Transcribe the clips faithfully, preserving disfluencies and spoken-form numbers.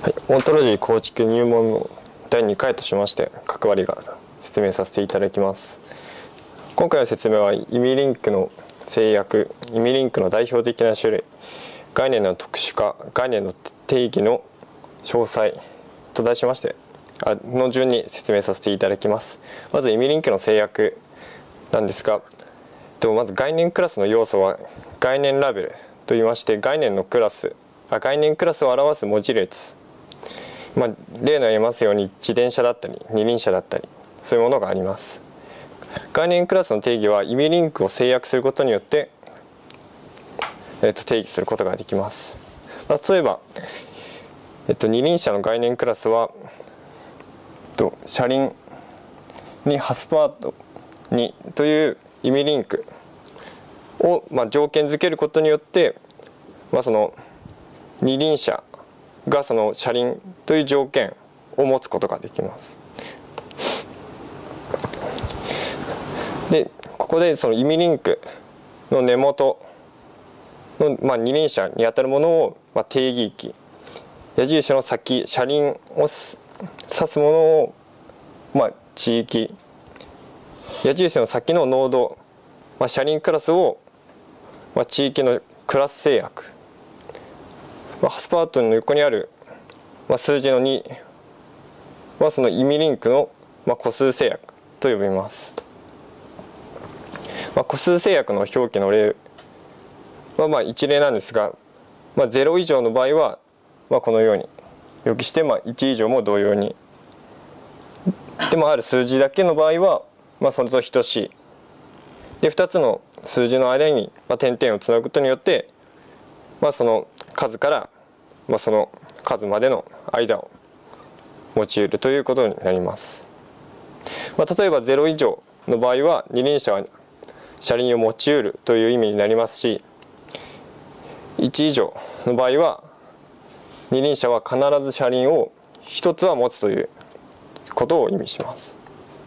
はい、オントロジー構築入門のだいにかいとしまして関わりが説明させていただきます。今回の説明は意味リンクの制約、意味リンクの代表的な種類、概念の特殊化、概念の定義の詳細と題しましての順に説明させていただきます。まず意味リンクの制約なんですが、まず概念クラスの要素は概念ラベルといいまして、概念のクラス概念クラスを表す文字列、まあ、例の言いますように自転車だったり二輪車だったりそういうものがあります。概念クラスの定義は意味リンクを制約することによって、えー、と定義することができます。例えば、えっと、二輪車の概念クラスは、えっと、車輪にハスパートにという意味リンクを、まあ、条件付けることによって、まあ、その二輪車がその車輪という条件を持つことができます。でここでその意味リンクの根元の、まあ、二輪車にあたるものを、まあ、定義域、矢印の先車輪を指すものを、まあ、地域、矢印の先のノード、まあ、車輪クラスを、まあ、地域のクラス制約、まあ、ハスパートの横にある、まあ、数字のにはその意味リンクの、まあ、個数制約と呼びます。まあ、個数制約の表記の例はまあ一例なんですが、まあ、ゼロ以上の場合は、まあ、このように表記して、まあ、いち以上も同様に。でもある数字だけの場合は、まあ、それと等しい。でふたつの数字の間に、まあ、点々をつなぐことによって、まあ、その数から、まあ、その数までの間を用いるということになります。まあ、例えばゼロ以上の場合は二輪車は車輪を用いるという意味になりますし、いち以上の場合は二輪車は必ず車輪をひとつは持つということを意味します。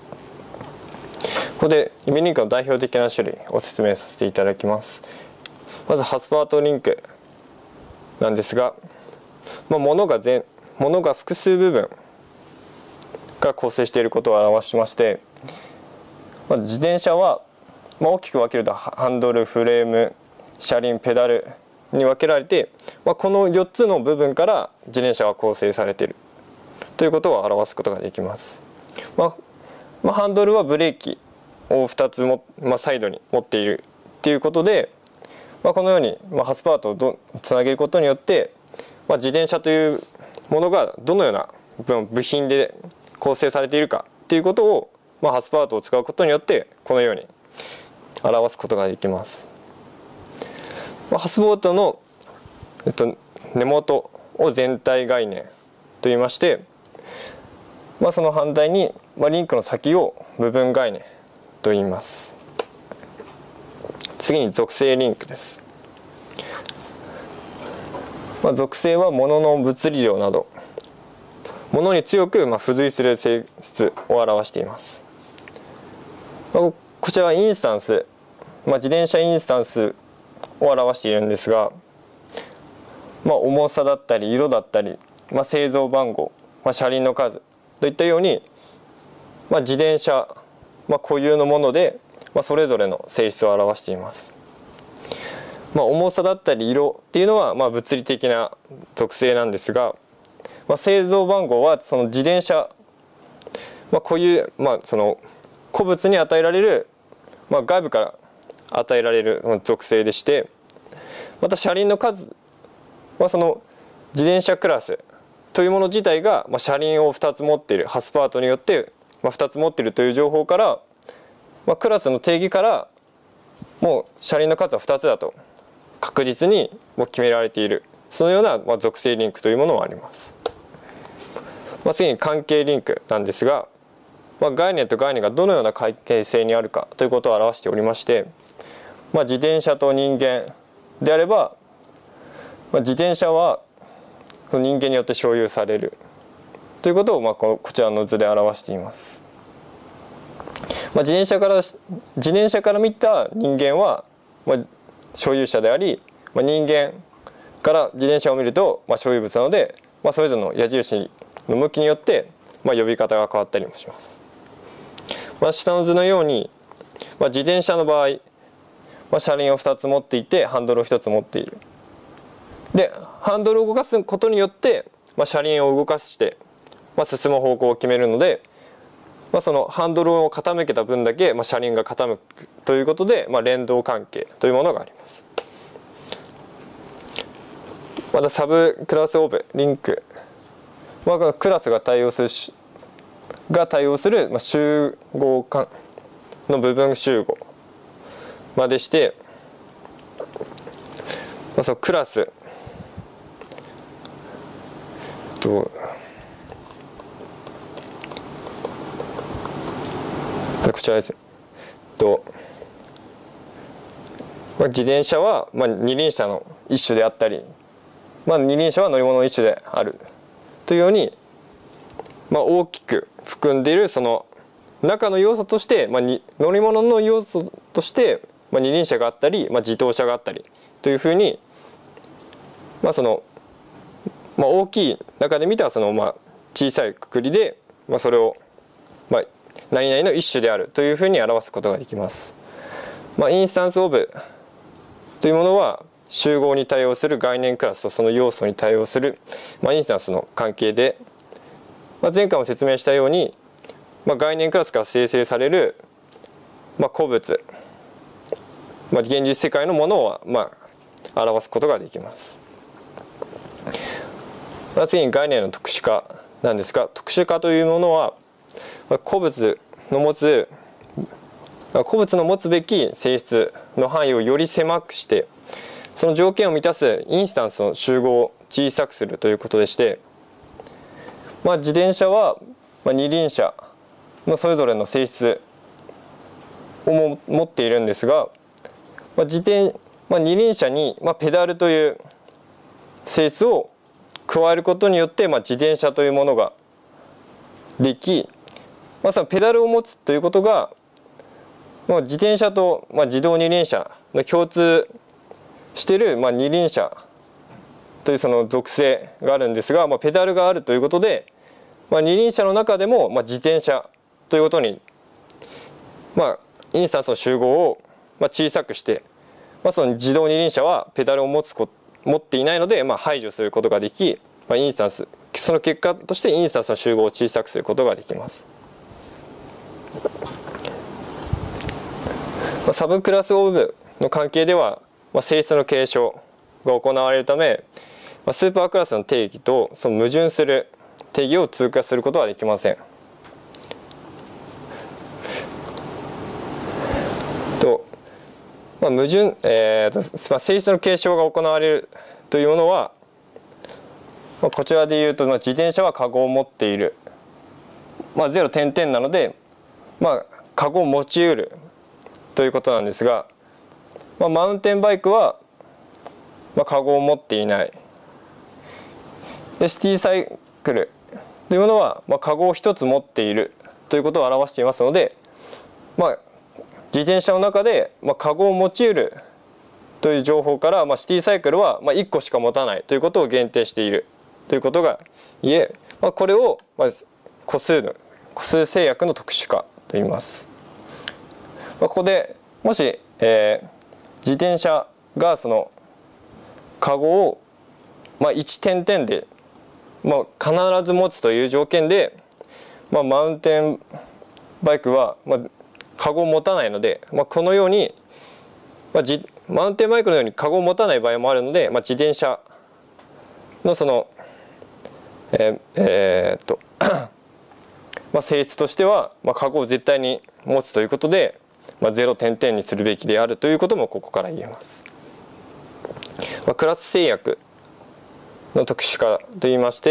ここで意味リンクの代表的な種類を説明させていただきます。まずハスパートリンクなんですが、まあ、物が全物が複数部分が構成していることを表しまして、まあ、自転車は、まあ、大きく分けるとハンドル、フレーム、車輪、ペダルに分けられて、まあ、このよっつの部分から自転車は構成されているということを表すことができます。まあまあ、ハンドルはブレーキをふたつも、まあ、サイドに持っているということで、まあ、このように、まあ、ハスパートをどつなげることによって、まあ、自転車というものがどのような部品で構成されているかということを、まあ、ハスパートを使うことによってこのように表すことができます。まあ、ハスパートの、えっと、根元を全体概念といいまして、まあ、その反対に、まあ、リンクの先を部分概念と言います。次に属性リンクです。まあ、属性は物の物理量など物に強くまあ付随する性質を表しています。まあ、こちらはインスタンス、まあ、自転車インスタンスを表しているんですが、まあ、重さだったり色だったり、まあ、製造番号、まあ、車輪の数といったように、まあ、自転車、まあ、固有のもので、まあ、それぞれの性質を表しています。まあ、重さだったり色っていうのはまあ物理的な属性なんですが、まあ、製造番号はその自転車、まあ、固有、まあ、その古物に与えられる、まあ、外部から与えられる属性でして、また車輪の数はその自転車クラスというもの自体が、まあ、車輪をふたつ持っているハスパートによって、まあ、ふたつ持っているという情報から、まあ、クラスの定義からもう車輪の数はふたつだと確実にもう決められている、そのようなまあ属性リンクというものもあります。まあ、次に関係リンクなんですが、まあ、概念と概念がどのような関係性にあるかということを表しておりまして、まあ、自転車と人間であれば、まあ、自転車は人間によって所有されるということをまあこちらの図で表しています。まあ、自転車から自転車から見た人間は、まあ、所有者であり、まあ、人間から自転車を見ると、まあ、所有物なのでまあ、それぞれの矢印の向きによって、まあ、呼び方が変わったりもします。まあ、下の図のように、まあ、自転車の場合、まあ、車輪をふたつ持っていてハンドルをひとつ持っている。でハンドルを動かすことによって、まあ、車輪を動かして、まあ、進む方向を決めるので、まあ、そのハンドルを傾けた分だけ、まあ、車輪が傾くということで、まあ、連動関係というものがあります。またサブクラスオブリンク、まあ、クラスが対応するが対応する、まあ、集合間の部分集合までして、まあ、そのクラスとこちらです。と、まあ、自転車は、まあ、二輪車の一種であったり、まあ、二輪車は乗り物の一種であるというように、まあ、大きく含んでいるその中の要素として、まあ、に乗り物の要素として、まあ、二輪車があったり、まあ、自動車があったりというふうに、まあそのまあ、大きい中で見たらその、まあ、小さいくくりで、まあ、それを、まあ、何々の一種であるというふうに表すことができます。まあ、インスタンスオブというものは集合に対応する概念クラスとその要素に対応する、まあ、インスタンスの関係で、まあ、前回も説明したように、まあ、概念クラスから生成される、まあ、個物、まあ、現実世界のものを、まあ、表すことができます。まあ、次に概念の特殊化なんですが、特殊化というものは個物の持つ個物の持つべき性質の範囲をより狭くして、その条件を満たすインスタンスの集合を小さくするということでして、まあ、自転車は二輪車のそれぞれの性質をも持っているんですが、まあ、自転まあ、二輪車に、まあ、ペダルという性質を加えることによって、まあ、自転車というものができ、まあ、そのペダルを持つということが、まあ、自転車と、まあ、自動二輪車の共通している、まあ、二輪車というその属性があるんですが、まあ、ペダルがあるということで、まあ、二輪車の中でも、まあ、自転車ということに、まあ、インスタンスの集合を、まあ、小さくして、まあ、その自動二輪車はペダルを持つこ持っていないので、まあ、排除することができ、まあ、インスタンスその結果としてインスタンスの集合を小さくすることができます。まあ、サブクラスオブの関係では、まあ、性質の継承が行われるため、まあ、スーパークラスの定義とその矛盾する定義を通過することはできません。と、まあ、矛盾、えーとまあ、性質の継承が行われるというものは、まあ、こちらで言うと、まあ、自転車はカゴを持っている、まあ、ゼロ点々なので、まあ、カゴを持ちうるということなんですが、まあ、マウンテンバイクは、まあ、カゴを持っていない。でシティサイクルというものは、まあ、カゴを一つ持っているということを表していますので、まあ、自転車の中で、まあ、カゴを持ちうるという情報から、まあ、シティサイクルは、まあ、いっこしか持たないということを限定しているということが言え、まあ、これを、まあ、個数の個数制約の特殊化と言います。まあ、ここでもし、えー、自転車がそのカゴを、まあ、いち点々で、まあ、必ず持つという条件で、まあ、マウンテンバイクは、まあ、カゴを持たないので、まあ、このように、まあ、じマウンテンバイクのようにカゴを持たない場合もあるので、まあ、自転車のそのえー、えー、っとまあ性質としては、まあ、カゴを絶対に持つということで、まあ、ゼロ点々にするべきであるということもここから言えます。まあ、クラス制約の特殊化といいまして、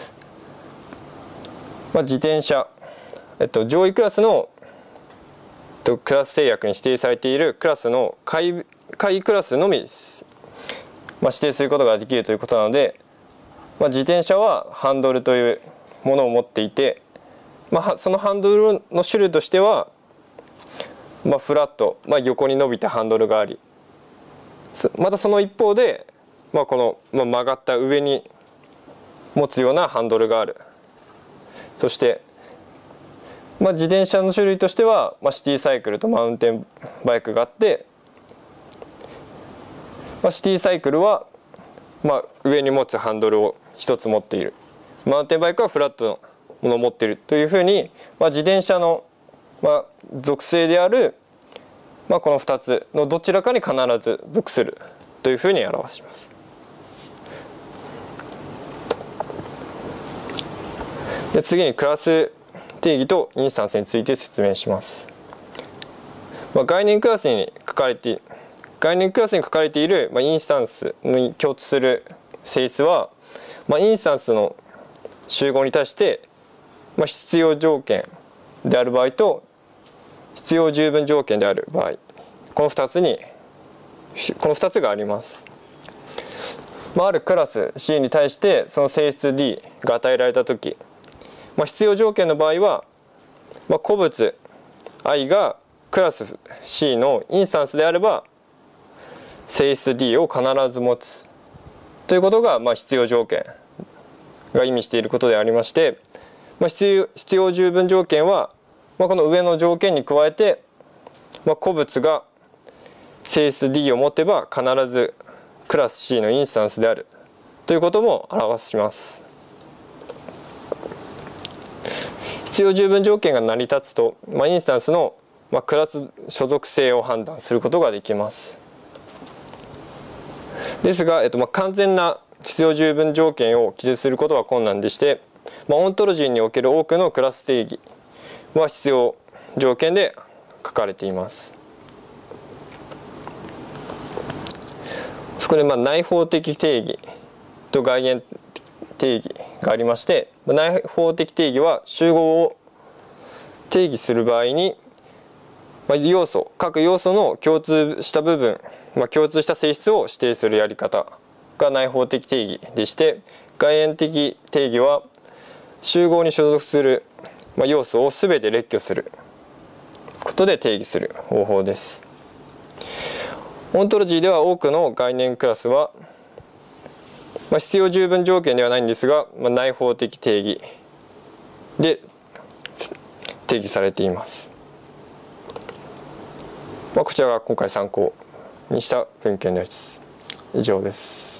まあ、自転車、えっと、上位クラスのクラス制約に指定されているクラスの下位、下位クラスのみ、まあ、指定することができるということなので、まあ、自転車はハンドルというものを持っていて、まあ、そのハンドルの種類としては、まあ、フラット、まあ、横に伸びたハンドルがあり、またその一方で、まあ、この、まあ、曲がった上に持つようなハンドルがある。そして、まあ、自転車の種類としては、まあ、シティサイクルとマウンテンバイクがあって、まあ、シティサイクルは、まあ、上に持つハンドルをひとつ持っている。マウンテンバイクはフラットのものを持っているというふうに、まあ、自転車の、まあ、属性である、まあ、このふたつのどちらかに必ず属するというふうに表します。で次にクラス定義とインスタンスについて説明します。まあ、概念クラスに書かれて概念クラスに書かれている、まあ、インスタンスに共通する性質は、まあ、インスタンスの集合に対して、まあ、必要条件である場合と必要十分条件である場合、このふたつにこのふたつがあります。まあ、あるクラス C に対してその性質 D が与えられたとき、まあ、必要条件の場合は、まあ、個物 I がクラス C のインスタンスであれば性質 D を必ず持つということが、まあ、必要条件が意味していることでありまして、まあ、必要、必要十分条件は、まあ、この上の条件に加えて、まあ、個物が性質 D を持てば必ずクラス C のインスタンスであるということも表します。必要十分条件が成り立つと、まあ、インスタンスの、まあ、クラス所属性を判断することができます。ですが、えっとまあ、完全な必要十分条件を記述することは困難でして、まあ、オントロジーにおける多くのクラス定義は必要条件で書かれています。そこでまあ内包的定義と外縁定義がありまして、内包的定義は集合を定義する場合に、まあ、要素各要素の共通した部分、まあ、共通した性質を指定するやり方が内包的定義でして、外縁的定義は集合に所属する、まあ、要素を全て列挙することで定義する方法です。オントロジーでは多くの概念クラスは、まあ、必要十分条件ではないんですが、まあ、内包的定義で定義されています。まあ、こちらが今回参考にした文献です。以上です。